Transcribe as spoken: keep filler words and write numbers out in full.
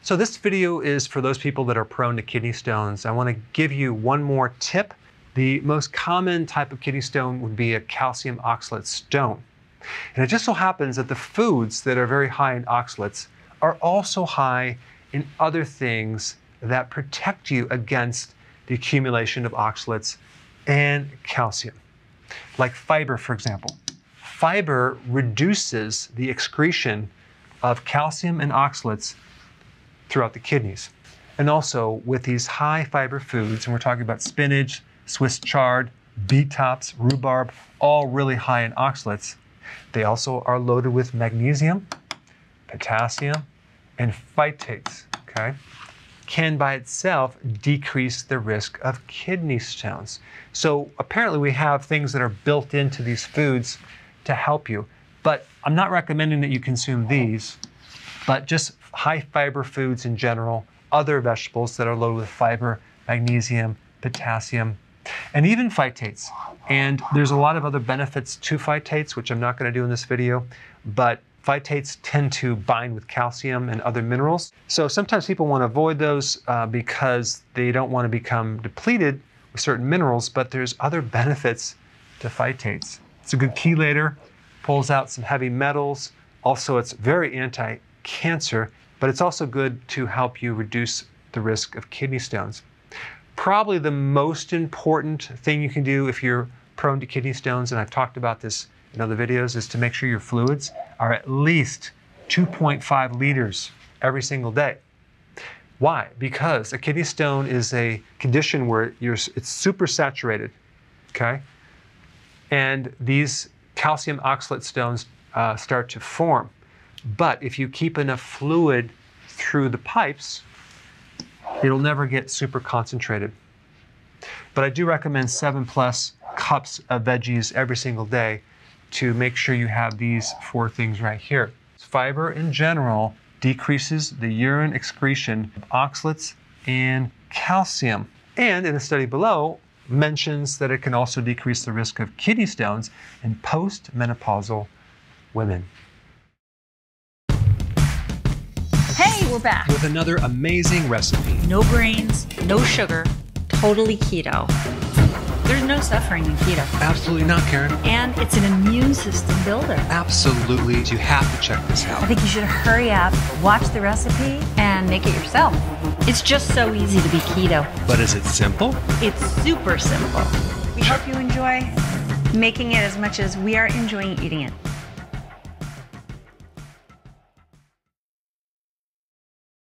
So this video is for those people that are prone to kidney stones. I want to give you one more tip. The most common type of kidney stone would be a calcium oxalate stone. And it just so happens that the foods that are very high in oxalates are also high in other things that protect you against the accumulation of oxalates and calcium. Like fiber, for example. Fiber reduces the excretion of calcium and oxalates throughout the kidneys. And also with these high fiber foods, and we're talking about spinach, Swiss chard, beet tops, rhubarb, all really high in oxalates, they also are loaded with magnesium, potassium, and phytates, okay? Can by itself decrease the risk of kidney stones. So apparently we have things that are built into these foods to help you. But I'm not recommending that you consume these, but just high fiber foods in general, other vegetables that are loaded with fiber, magnesium, potassium, and even phytates. And there's a lot of other benefits to phytates, which I'm not going to do in this video, but phytates tend to bind with calcium and other minerals. So sometimes people want to avoid those uh, because they don't want to become depleted with certain minerals, but there's other benefits to phytates. It's a good chelator, pulls out some heavy metals. Also, it's very anti-cancer, but it's also good to help you reduce the risk of kidney stones. Probably the most important thing you can do if you're prone to kidney stones, and I've talked about this in other videos, is to make sure your fluids are at least two point five liters every single day. Why? Because a kidney stone is a condition where you're, it's super saturated, okay? And these calcium oxalate stones uh, start to form. But if you keep enough fluid through the pipes, it'll never get super concentrated. But I do recommend seven plus cups of veggies every single day to make sure you have these four things right here. Fiber in general decreases the urine excretion of oxalates and calcium. And in a study below, mentions that it can also decrease the risk of kidney stones in post-menopausal women. Hey, we're back with another amazing recipe. No grains, no sugar, totally keto. There's no suffering in keto. Absolutely not, Karen. And it's an immune system builder. Absolutely. You have to check this out. I think you should hurry up, watch the recipe, and make it yourself. It's just so easy to be keto. But is it simple? It's super simple. We hope you enjoy making it as much as we are enjoying eating it.